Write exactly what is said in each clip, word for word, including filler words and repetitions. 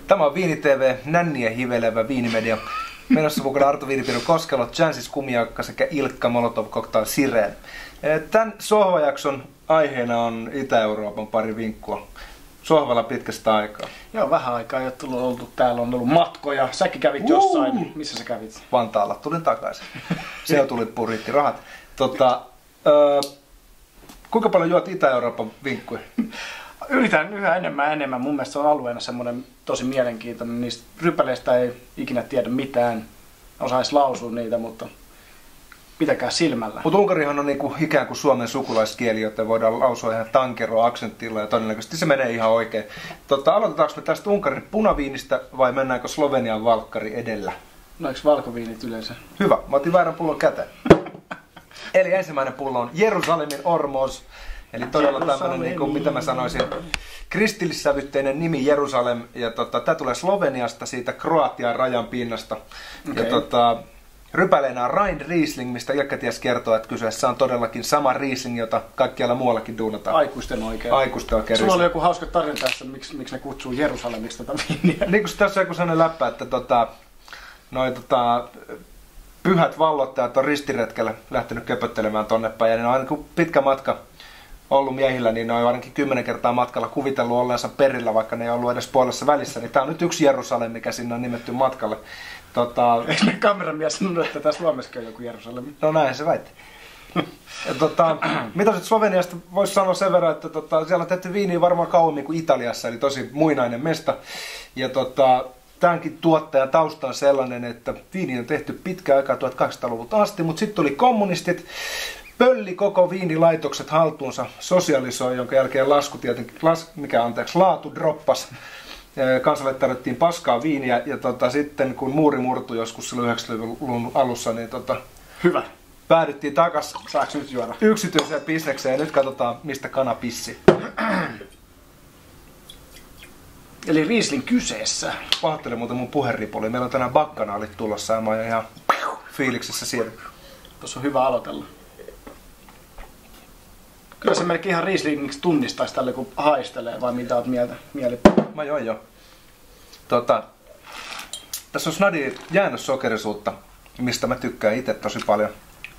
Tämä on Viini T V, nänniä hivelevä viinimedia. Menossa mukana Arto Viinipiru Koskelo, Jansis Kumiaukka sekä Ilkka Molotov Cocktail Sireen. Tämän sohvajakson aiheena on Itä-Euroopan pari vinkkua. Sohvalla pitkästä aikaa. Joo, vähän aikaa ei ole tullut oltu. Täällä on ollut matkoja. Säkin kävit uh! jossain. Missä sä kävit? Vantaalla. Tulin takaisin. Siellä tuli puriitti rahat. Tota, öö, kuinka paljon juot Itä-Euroopan vinkkuja? Yritän yhä enemmän ja enemmän. Mun mielestä se on alueena semmoinen tosi mielenkiintoinen. Niistä rypäleistä ei ikinä tiedä mitään. Osais lausua niitä, mutta pitäkää silmällä. Mutta unkarihan on niinku ikään kuin suomen sukulaiskieli, joten voidaan lausua ihan tankeroa aksentilla ja todennäköisesti se menee ihan oikein. Tota, aloitetaanko me tästä Unkarin punaviinistä vai mennäänkö Slovenian valkkari edellä? No eikö valkoviinit yleensä? Hyvä, mä otin väärän pullon käteen. Eli ensimmäinen pullo on Jerusalemin Ormos. Eli todella tämmöinen, niin kuin, mitä mä sanoisin, kristillissävytteinen nimi Jerusalem. Ja tota, tää tulee Sloveniasta, siitä Kroatian rajan pinnasta. Okay. Ja tota, rypäleenä on Rhein Riesling, mistä Ilkka ties kertoo, että kyseessä on todellakin sama Riesling, jota kaikkialla muuallakin duunataan. Aikuisten oikein. Aikuisten oikein. Sulla oli joku hauska tarina tässä, miksi, miksi ne kutsuu Jerusalemiksi tätä viiniä. Niin kuin tässä on joku sellainen läppä, että tota, noi, tota, pyhät vallottajat on ristiretkellä lähtenyt köpöttelemään tonne päin. Ja ne on aina pitkä matka ollut miehillä, niin ne on ainakin kymmenen kertaa matkalla kuvitellut olleensa perillä, vaikka ne ei ollut edes puolessa välissä. Niin tää on nyt yksi Jerusalem, mikä sinne on nimetty matkalle. Tota... Eikö me kameramies sanonut, että tässä Suomessa on joku Jerusalem? No näin se väitti. Ja tota, mitä sitten Sloveniasta voisi sanoa sen verran, että tota, siellä on tehty viiniä varmaan kauemmin kuin Italiassa, eli tosi muinainen mesta. Ja tota, tämänkin tuottajan tausta on sellainen, että viini on tehty pitkään aikaa tuhatkahdeksansataaluvulta asti, mutta sitten tuli kommunistit, pölli koko viinilaitokset haltuunsa, sosialisoi, jonka jälkeen lasku tietenkin, las, mikä anteeksi, laatu droppas. Kansalle tarvittiin paskaa viiniä ja tota, sitten kun muuri murtui joskus silloin yhdeksänkymmentäluvun alussa, niin tota, hyvä. Päädyttiin takas Saaks nyt juoda? Yksityiseen bisnekseen ja nyt katsotaan mistä kana pissi. Eli Riesling kyseessä. Pahoittelen muuten mun puheripuli. Meillä on tänään bakkanaalit tulossa ja mä oon ihan fiiliksissä siitä. Tuossa on hyvä aloitella. Kyllä se melkein ihan Rieslingiksi tunnistaisi tälle kun haistelee, vai mitä oot mieltä? Mielipä? Mä join jo. Tota, tässä on snadi jäännössokerisuutta, mistä mä tykkään itse tosi paljon.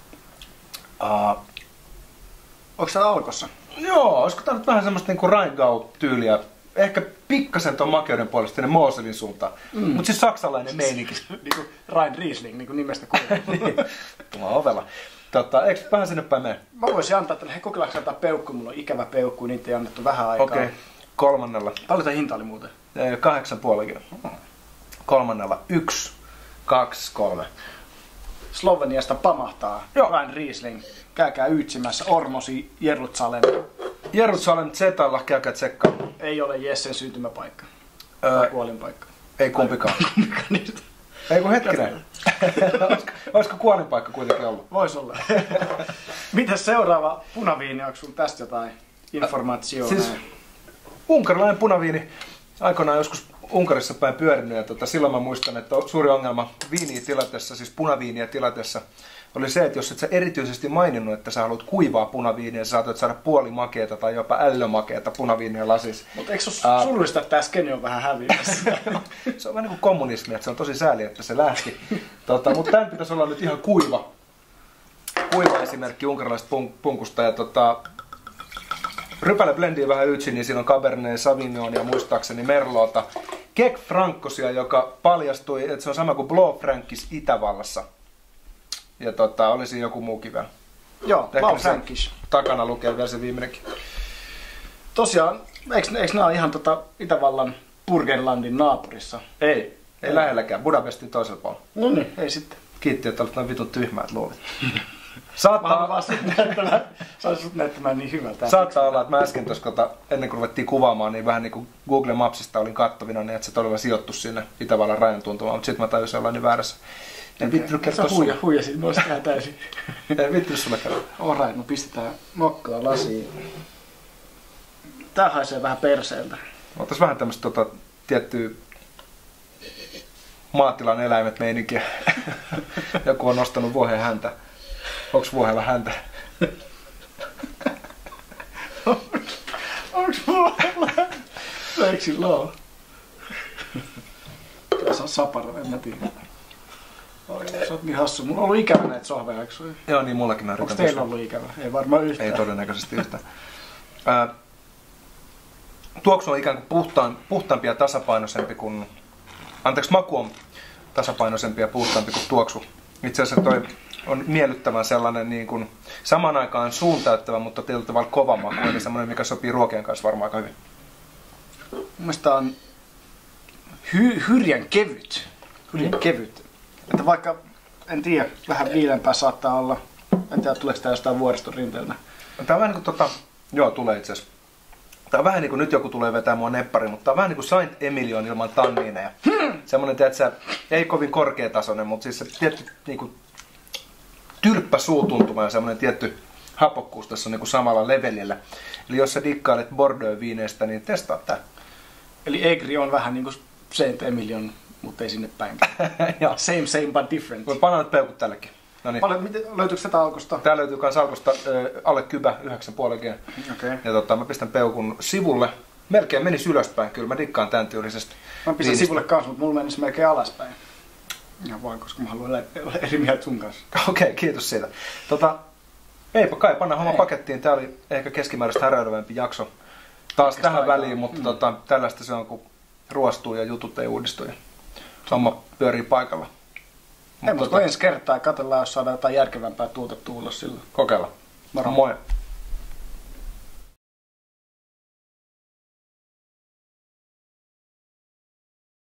Uh, Onko se alkossa? Joo, olisiko tää nyt vähän semmoista niinku Rheingau-tyyliä. Ehkä pikkasen ton makeuden puolesta tänne Moselin suuntaan. Mm. Mut siis saksalainen meininki. Niinku Rhein Riesling, niinku nimestä kuuluu. Niin. Tuolla ovella. Tota, eikö vähän sinne päin mene? Mä voisin antaa tälle, hei kokeillaanko antaa peukku, mulla on ikävä peukku, niitä ei annettu vähän aikaa. Okei, okay. Kolmannella. Paljon tämä hinta oli muuten? Kahdeksan puolikin. Kolmannella yksi, kaksi, kolme. Sloveniasta pamahtaa. Joo. Rhein Riesling. Käykää ytsimässä Ormosi Jerusalem. Jerusalem Zetalla, käykää tsekkaa. Ei ole Jessen syntymäpaikka. Öö, tai kuolinpaikka. Ei kumpikaan. kumpikaan niistä. Ei kun hetkinen. olisiko, olisiko kuolinpaikka kuitenkin ollut? Vois olla. Mitäs seuraava punaviini? Onko sulla tästä jotain informaatiota? Siis unkarilainen punaviini. Aikoinaan joskus Unkarissa päin pyörinyt ja tota, silloin mä muistan, että suuri ongelma viiniä tilatessa, siis punaviiniä tilatessa, oli se, että jos et sä erityisesti maininnut, että sä haluat kuivaa punaviiniä, sä saatat saada puolimakeeta tai jopa ällömakeeta punaviiniä lasissa. Mutta eikö se ole surullista, että tää skeni on vähän häviässä? Se on vähän niin kuin kommunismi, että se on tosi sääli, että se lähti. Tota, mutta tämän pitäisi olla nyt ihan kuiva. Kuiva esimerkki unkarilaisesta punk- punkusta. Ja tota, rypäle blendii vähän yksin, niin siinä on Cabernet Sauvignon ja muistaakseni Merlota. Kek Francosia, joka paljastui, että se on sama kuin Blaufränkisch Itävallassa. Ja tota, olisi joku muukin vielä. Joo, Blaufränkisch. Takana lukee vielä se viimeinenkin. Tosiaan, eikö, eikö nämä ole ihan tota Itävallan Burgenlandin naapurissa? Ei, ei, ei lähelläkään. Budapestin toisella puolella. No niin, ei sitten. Kiitti, että olet noin vitun tyhmät luulit. Saattaa... Mä vaan sut näyttämään, saisin sut näyttämään niin hyvältä. Saattaa olla, että mä äsken tuossa, ennen kuin ruvettiin kuvaamaan, niin vähän niin kuin Google Mapsista olin kattovina, niin että se todella sijoittu sinne Itävallan rajan tuntumaan, mutta sitten mä tajusin olla niin väärässä. En vittynyt kertoa sulle. Sä huijasit noista ihan täysin. En vittynyt sulle kertoa. Alright, no pistetään mokkaa lasiin. Tää haisee vähän perseeltä. Otais vähän tämmöstä tota, tiettyä maatilan eläimet meininkiä. Joku on nostanut vuohen häntä. Onks vuohella häntä? Onks vuohella häntä? Eikö sillä oo? saparo, en mä tiedä. Oi, sä oot niin hassu. Mulla on ollut ikävä näitä sohveja, eikö sulla? Joo, niin mullakin mä Onko teillä ollut ikävä? Ei varmaan yhtään. Ei todennäköisesti yhtään. Ää, tuoksu on ikään kuin puhtaan, puhtaampi ja tasapainoisempi kuin... Anteeksi, maku on tasapainoisempi ja puhtaampi kuin tuoksu. Itse asiassa toi on miellyttävän sellainen niin kuin, samaan aikaan suuntäyttävä, mutta tietyllä tavalla kova maku. Eli semmoinen, mikä sopii ruokien kanssa varmaan aika hyvin. Mun mielestä on hy- hyrjän kevyt. Hyrjän mm. kevyt. Että vaikka, en tiedä, vähän viilempää saattaa olla. En tiedä, tuleeko tää jostain vuoriston rinteeltä. Tää on vähän niin kuin tota... Joo, tulee itse asiassa. Tää on vähän niin kuin nyt joku tulee vetää mua neppari, mutta tää on vähän niin kuin Saint Emilion ilman tanniineja. Hmm. Semmoinen, tiedätkö, ei kovin korkeatasoinen, mutta siis se tietty niin kuin tylppä suutuntuma ja semmoinen tietty hapokkuus tässä on niin kuin samalla levelillä. Eli jos sä dikkailet Bordeaux-viineistä, niin testaa tää. Eli Egri on vähän niin kuin Saint Emilion, mutta ei sinne päin. Same, same but different. Voi panna nyt peukut tällekin. Noniin. Paljon, miten, löytyykö tätä alkosta? Tää löytyy kans alkosta äh, alle kybä, yhdeksän pilkku viisi G. Okay. Ja tota, mä pistän peukun sivulle. Melkein menisi ylöspäin, kyllä mä dikkaan tän tyylisesti. Mä pistän viinistä sivulle kanssa, mutta mulla menisi melkein alaspäin. Ihan vaan, koska mä haluan olla eri mieltä sun kanssa. Okei, okay, kiitos siitä. Tota, eipä kai, panna homma pakettiin. Tää oli ehkä keskimääräistä häröilevämpi jakso taas Oikeastaan tähän aikaan. väliin, mutta mm. tota, tällaista se on, kun ruostuu ja jutut ei uudistu ja homma pyörii paikalla. Ei, mutta tota, ensi kertaa katsellaan, jos saadaan jotain järkevämpää tuotettua ulos silloin. Kokeilla. Moro. Moi.